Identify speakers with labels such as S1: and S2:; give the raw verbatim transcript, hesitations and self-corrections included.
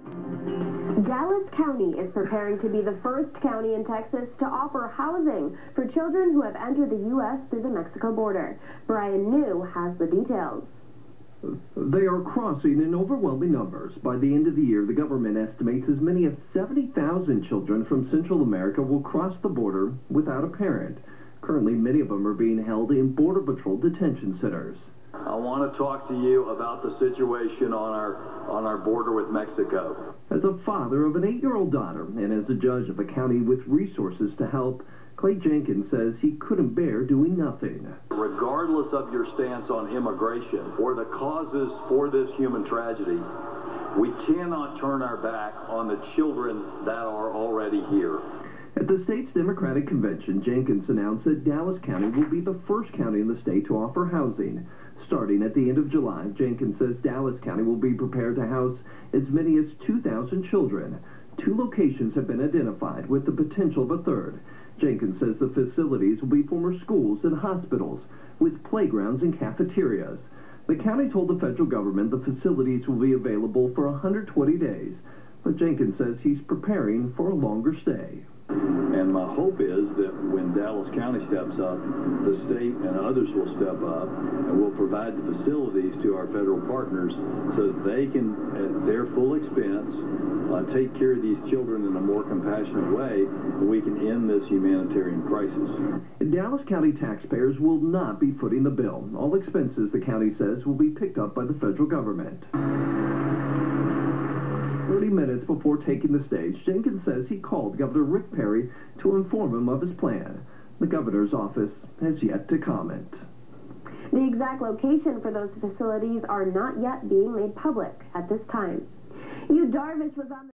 S1: Dallas County is preparing to be the first county in Texas to offer housing for children who have entered the U S through the Mexico border. Brian New has the details.
S2: They are crossing in overwhelming numbers. By the end of the year, the government estimates as many as seventy thousand children from Central America will cross the border without a parent. Currently, many of them are being held in Border Patrol detention centers.
S3: I want to talk to you about the situation on our on our border with Mexico.
S2: As a father of an eight-year-old daughter and as a judge of a county with resources to help, Clay Jenkins says he couldn't bear doing nothing.
S3: Regardless of your stance on immigration or the causes for this human tragedy, we cannot turn our back on the children that are already here.
S2: At the state's Democratic Convention, Jenkins announced that Dallas County will be the first county in the state to offer housing. Starting at the end of July, Jenkins says Dallas County will be prepared to house as many as two thousand children. Two locations have been identified with the potential of a third. Jenkins says the facilities will be former schools and hospitals with playgrounds and cafeterias. The county told the federal government the facilities will be available for one hundred twenty days, but Jenkins says he's preparing for a longer stay.
S3: And my hope is that when Dallas County steps up, the state and others will step up and will provide the facilities to our federal partners so that they can, at their full expense, uh, take care of these children in a more compassionate way, and we can end this humanitarian crisis.
S2: Dallas County taxpayers will not be footing the bill. All expenses, the county says, will be picked up by the federal government. thirty minutes before taking the stage, Jenkins says he called Governor Rick Perry to inform him of his plan. The governor's office has yet to comment.
S1: The exact location for those facilities are not yet being made public at this time. Yu Darvish was on the